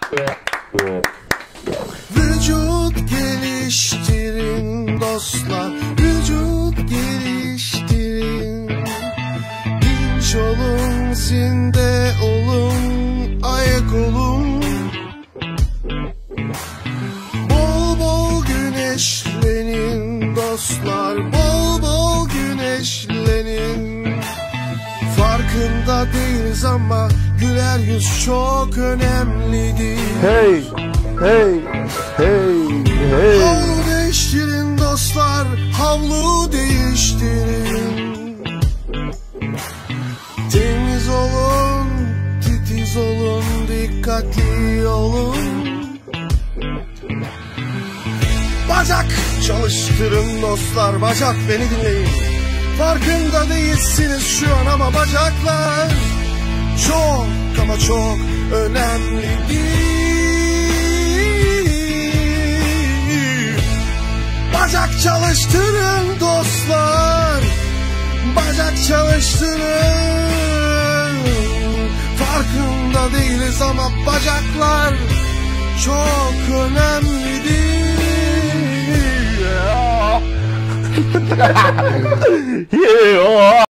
Vücut geliştirin dostlar, vücut geliştirin. Dinç olun, zinde olun, ayak olun. Bol bol güneşlenin dostlar, bol bol güneşlenin. Farkında değiliz ama güler yüz çok önemlidir. Hey, hey, hey, hey. Havlu değiştirin dostlar, havlu değiştirin. Temiz olun, titiz olun, dikkatli olun. Bacak çalıştırın dostlar, bacak, beni dinleyin. Farkında değilsiniz şu an ama bacaklar çok ama çok önemlidir. Bacak çalıştırın dostlar, bacak çalıştırın. Farkında değiliz ama bacaklar çok önemlidir. Yeah.